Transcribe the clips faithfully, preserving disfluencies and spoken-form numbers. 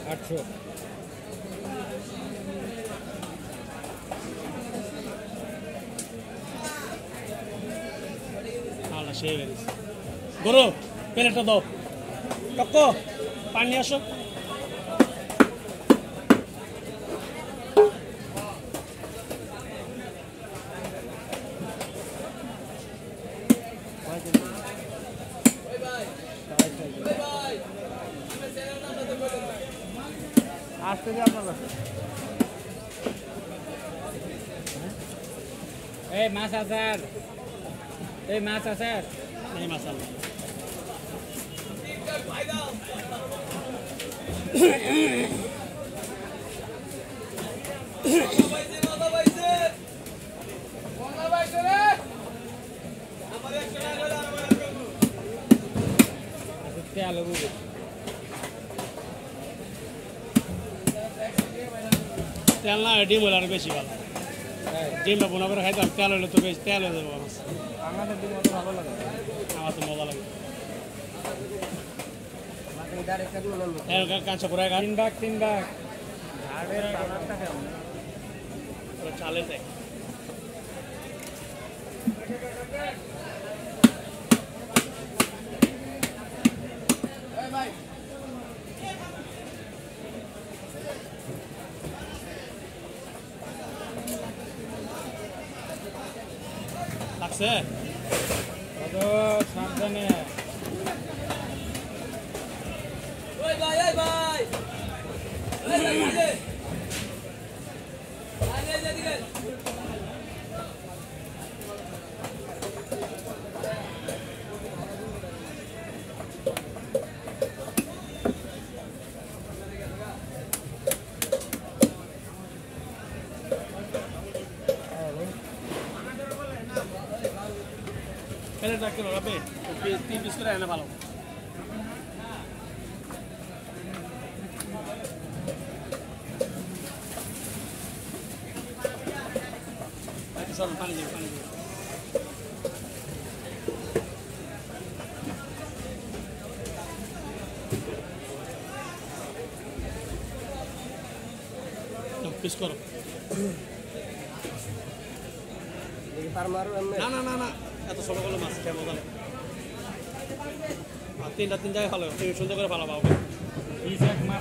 আটশো গরু প্লেটটা দাও টক্ক পানি আসো আসতে দিই আপনার কাছে এই মাছ আচার এই মাছ আচার এই মাছ আলু তেল তেল না ডিম হলে আরো বেশি ভালো ডিমটা বোনা করে খাইতাম তেল হলে তো বেশি তেল হয়ে যাবো আমাদের ডিম অত ভালো লাগে আমার তো মজা লাগে তিন কাঁচা করে ভাগ তিন ভাগ চালে দেয় লাগছে সাবধানে প্লেটটা কিলো হবে তিন পিস করে এনে ভালো চল পানি দিও পানি দিও পিস করো না না না না এত ছোট করে মাছ খেয়ে মজা লাগে আর তিনটা তিন জায়গায় ভালো তুমি সুন্দর করে ভালো পাবো মাছ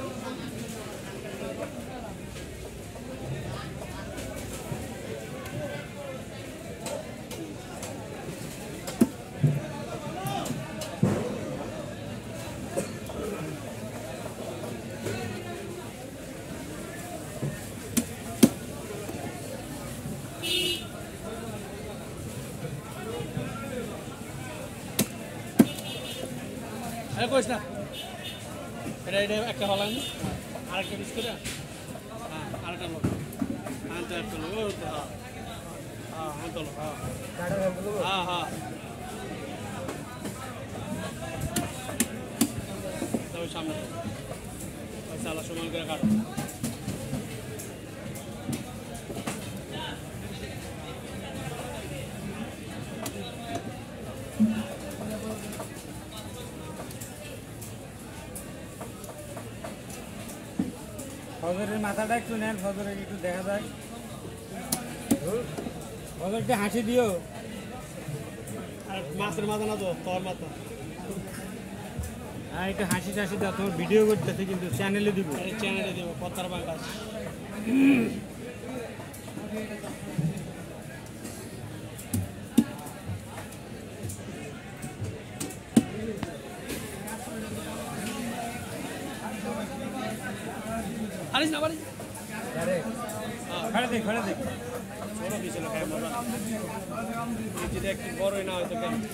আরে কইস না এটা এটা একটা হলাম আরেকটা পিস করে হ্যাঁ আরেকটা লোক আনতে একটা লোক হ্যাঁ হ্যাঁ আনতে লোক হ্যাঁ হ্যাঁ হ্যাঁ তবে সামনে পয়সা আলা সমান করে কাটো ফজরের মাথাটা একটু নেন ফজরের একটু দেখা যায় ফজরকে হাসি দিও আর মাছের মাথা না তো তোর মাথা হ্যাঁ একটু হাসি টাসি দাও তোমার ভিডিও করতেছে কিন্তু চ্যানেলে দিব চ্যানেলে দেবো পত্তার বাঙ্গাস আরিস না বাড়ি খড়ে দেখ খড়ে দেখ ছোট দিয়েছিল খাই মজা যদি একটু বড়ই না হয়তো কেন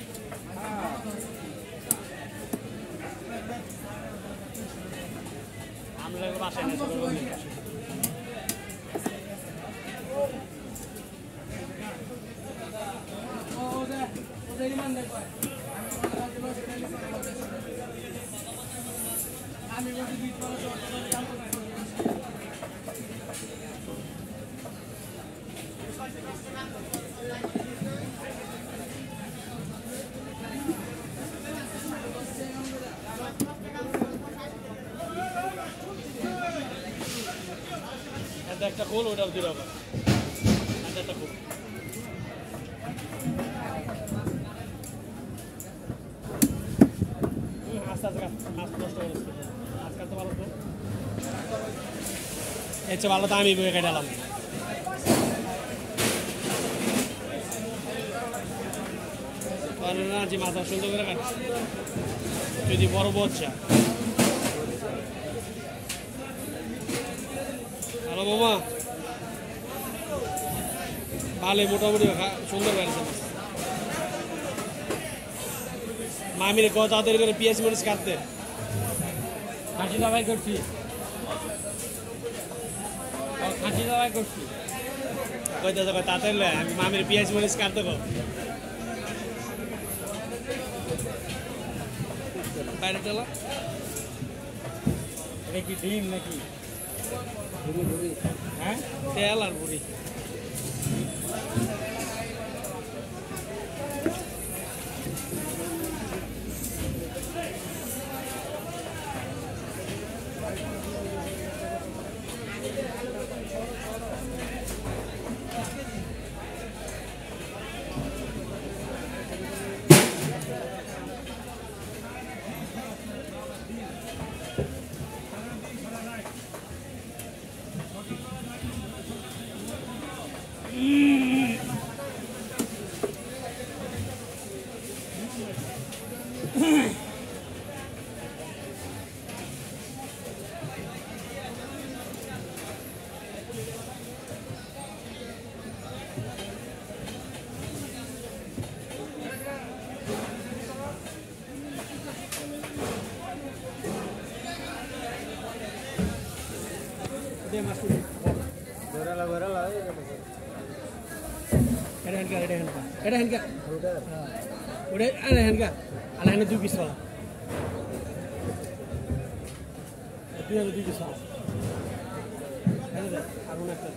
আমরা বাসায় না ছোট আমি হাতে একটা খোল ওটার দুই রকম হাতে একটা খোল আস্তে আস্তে মাছ নষ্ট করে আজকাল তো ভালো তো এর চেয়ে ভালো তো আমি বয়ে কেটালাম না যে মাথা সুন্দর করে কাটছে যদি বড় বচ্চা হ্যালো মামা ভালো মোটামুটি সুন্দর বেড়েছে মামির কত তাড়াতাড়ি করে পিঁয়াজ মরিচ কাটতে খাসি দাবাই করছি খাসি দাবাই করছি কইতে তো তাড়াতাড়ি আমি মামির পিঁয়াজ মরিচ কাটতে গো বাইরে চলো এটা কি ডিম নাকি হ্যাঁ তেল আর বুড়ি বেরালা বেরালা এটা হেনকা এটা হেনকা এটা হেনকা ওরে আরে হেনকা আলা হেন দুই পিস वाला দুই আর দুই পিস वाला হেন দে আগুন একটা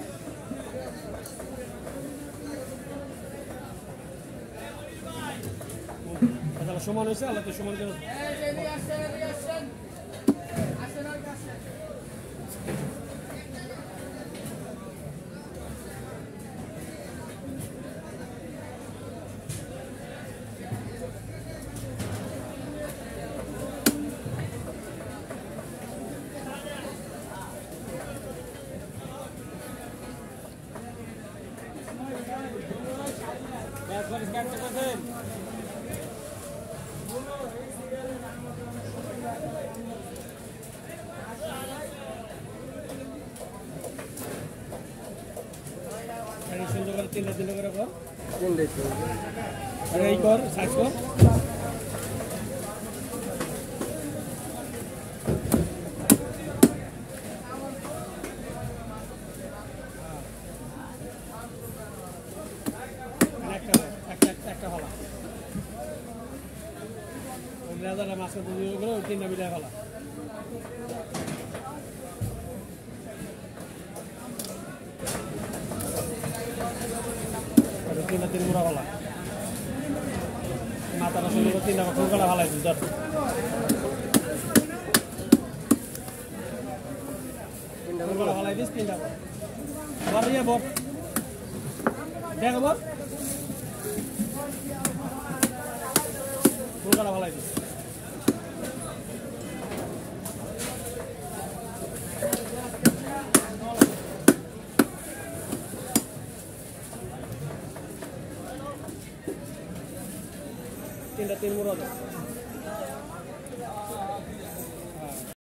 এটা সমান হইছে আলা তো সমান করে সুন্দর করে তিনটা তিনটা করে কর আরে এই কর সাইজ কর একটা একটা একটা হলা ওই রাজারা মাছের দুই করে ওই তিনটা মিলে হলা তিনটা তিন মুড়া ভালা মাথাটা সুন্দর করে তিনটা ফুলকাটা ভালাই দিন ধর ফুলকাটা ভালাই দিস তিনটা বর ইয়ে বর দেখ বর ফুলকাটা ভালাই দিস তিনটা তিন মুড়া